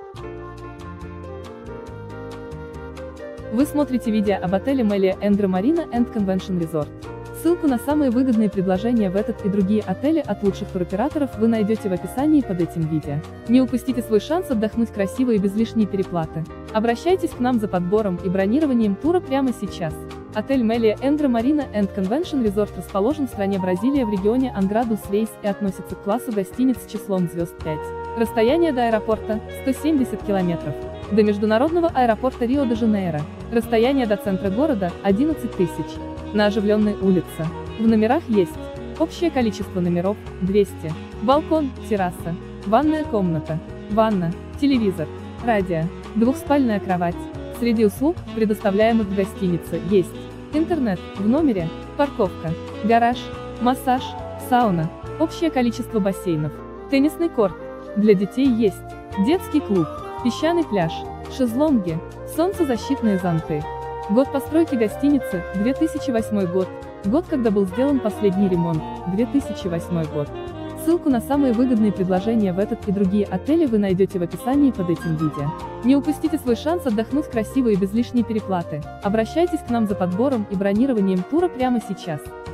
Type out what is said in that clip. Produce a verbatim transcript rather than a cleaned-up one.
Вы смотрите видео об отеле Melia Endre Marina and Convention Resort. Ссылку на самые выгодные предложения в этот и другие отели от лучших туроператоров вы найдете в описании под этим видео. Не упустите свой шанс отдохнуть красиво и без лишней переплаты. Обращайтесь к нам за подбором и бронированием тура прямо сейчас. Отель Melia Endre Marina and Convention Resort расположен в стране Бразилия в регионе Ангра-дус-Рейс и относится к классу гостиниц с числом звезд пять. Расстояние до аэропорта – сто семьдесят километров. До международного аэропорта Рио-де-Жанейро. Расстояние до центра города – одиннадцать тысяч. На оживленной улице. В номерах есть общее количество номеров – двести. Балкон, терраса, ванная комната, ванна, телевизор, радио, двухспальная кровать. Среди услуг, предоставляемых в гостинице, есть интернет в номере, парковка, гараж, массаж, сауна, общее количество бассейнов, теннисный корт. Для детей есть детский клуб, песчаный пляж, шезлонги, солнцезащитные зонты. Год постройки гостиницы – две тысячи восьмой год, год, когда был сделан последний ремонт – две тысячи восьмой год. Ссылку на самые выгодные предложения в этот и другие отели вы найдете в описании под этим видео. Не упустите свой шанс отдохнуть красиво и без лишней переплаты. Обращайтесь к нам за подбором и бронированием тура прямо сейчас.